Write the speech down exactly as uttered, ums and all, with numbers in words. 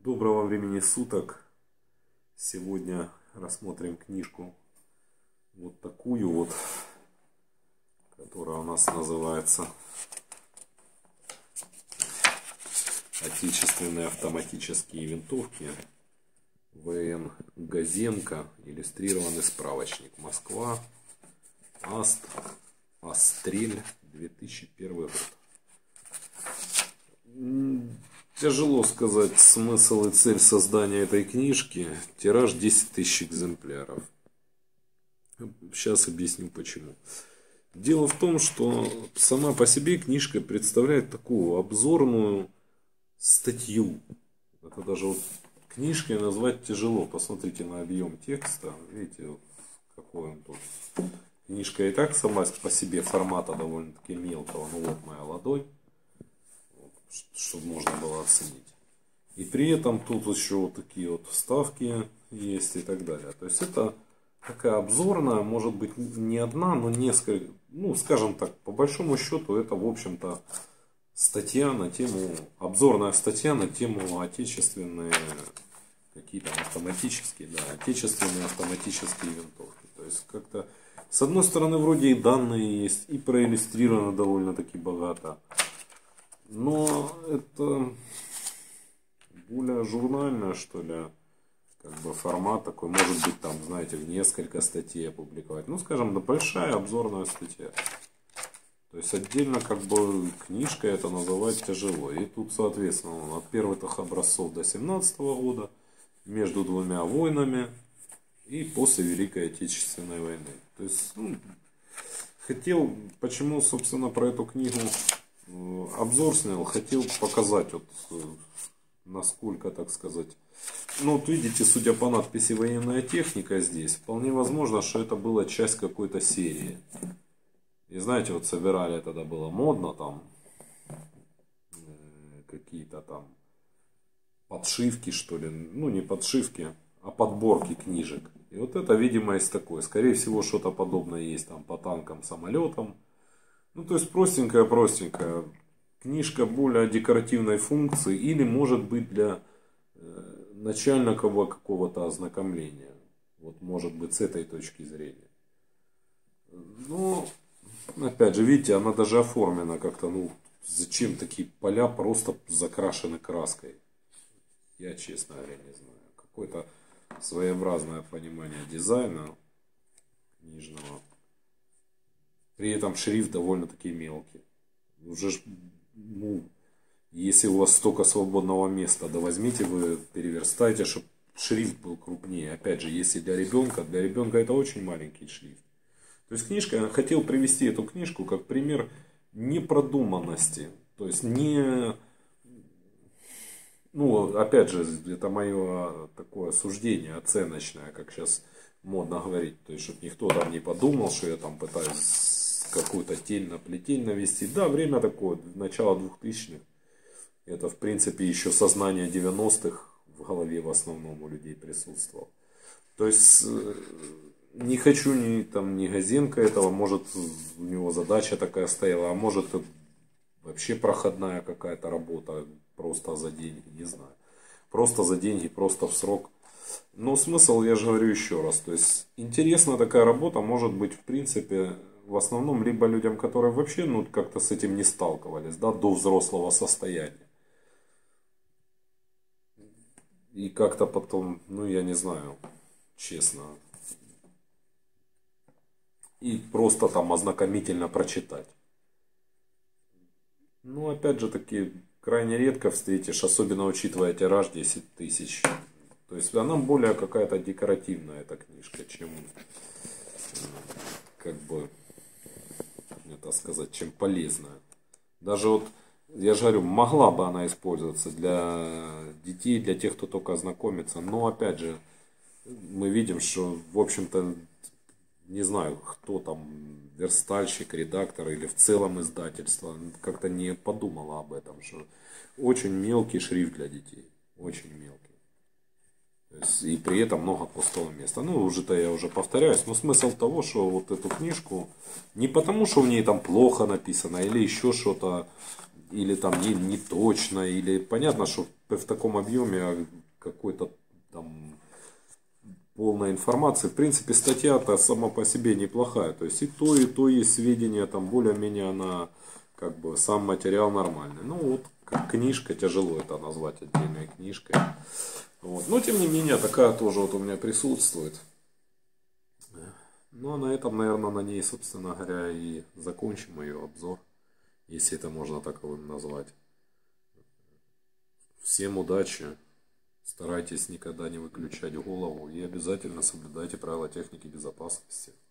Доброго времени суток. Сегодня рассмотрим книжку вот такую вот, которая у нас называется «Отечественные автоматические винтовки вэ эн Газенко. Иллюстрированный справочник. Москва. Аст. Астрель. две тысячи первый год». Тяжело сказать смысл и цель создания этой книжки. Тираж десять тысяч экземпляров. Сейчас объясню почему. Дело в том, что сама по себе книжка представляет такую обзорную статью. Это даже вот книжкой назвать тяжело. Посмотрите на объем текста. Видите, какой он тут. Книжка и так сама по себе формата довольно-таки мелкого. Ну вот моя ладонь. Чтобы можно было оценить. И при этом тут еще вот такие вот вставки есть и так далее. То есть это такая обзорная, может быть не одна, но несколько, ну скажем так, по большому счету это в общем-то статья на тему, обзорная статья на тему отечественные, какие-то автоматические, да, отечественные автоматические винтовки. То есть как-то с одной стороны вроде и данные есть, и проиллюстрировано довольно-таки богато. Но это более журнальное, что ли, как бы формат такой, может быть там, знаете, в несколько статей опубликовать. Ну, скажем, да, большая обзорная статья. То есть отдельно как бы книжкой это называть тяжело. И тут, соответственно, от первых образцов до семнадцатого года, между двумя войнами и после Великой Отечественной войны. То есть, ну, хотел, почему, собственно, про эту книгу обзор снял, хотел показать, вот, насколько, так сказать. Ну, вот видите, судя по надписи «Военная техника» здесь, вполне возможно, что это была часть какой-то серии. И знаете, вот собирали, тогда было модно, там, э, какие-то там подшивки, что ли. Ну, не подшивки, а подборки книжек. И вот это, видимо, есть такое. Скорее всего, что-то подобное есть там по танкам, самолетам. Ну, то есть простенькая-простенькая книжка более декоративной функции или может быть для э, начального какого-то ознакомления. Вот может быть с этой точки зрения. Но, опять же, видите, она даже оформлена как-то, ну, зачем такие поля просто закрашены краской? Я, честно говоря, не знаю. Какое-то своеобразное понимание дизайна книжного. При этом шрифт довольно-таки мелкий. Уже, ну, если у вас столько свободного места, да возьмите вы, переверстайте, чтобы шрифт был крупнее. Опять же, если для ребенка, для ребенка это очень маленький шрифт. То есть книжка, я хотел привести эту книжку как пример непродуманности. То есть не, ну, опять же, это мое такое суждение оценочное, как сейчас модно говорить. То есть, чтобы никто там не подумал, что я там пытаюсь какую-то тень на плетень навести. Да, время такое, начало двухтысячных. Это, в принципе, еще сознание девяностых в голове в основном у людей присутствовало. То есть, не хочу ни, там, ни Газенко этого, может, у него задача такая стояла, а может, вообще проходная какая-то работа, просто за деньги, не знаю. Просто за деньги, просто в срок. Но смысл, я же говорю еще раз, то есть, интересная такая работа может быть, в принципе, в основном либо людям, которые вообще, ну, как-то с этим не сталкивались, да, до взрослого состояния. И как-то потом, ну, я не знаю, честно. И просто там ознакомительно прочитать. Ну, опять же таки, крайне редко встретишь, особенно учитывая тираж десять тысяч. То есть, она более какая-то декоративная, эта книжка, чем, как бы, это сказать, чем полезная. Даже вот, я же говорю, могла бы она использоваться для детей, для тех, кто только знакомится. Но, опять же, мы видим, что, в общем-то, не знаю, кто там, верстальщик, редактор или в целом издательство, как-то не подумала об этом, что очень мелкий шрифт для детей. Очень мелкий. То есть, и при этом много пустого места. Ну, уже-то я уже повторяюсь, но смысл того, что вот эту книжку, не потому, что в ней там плохо написано, или еще что-то, или там не, не точно, или понятно, что в таком объеме какой-то там полной информации. В принципе, статья-то сама по себе неплохая. То есть и то, и то есть сведения, там более-менее она, как бы, сам материал нормальный. Ну вот, как книжка, тяжело это назвать отдельной книжкой. Вот. Но тем не менее, такая тоже вот у меня присутствует. Ну а на этом, наверное, на ней, собственно говоря, и закончим ее обзор, если это можно таковым назвать. Всем удачи, старайтесь никогда не выключать голову и обязательно соблюдайте правила техники безопасности.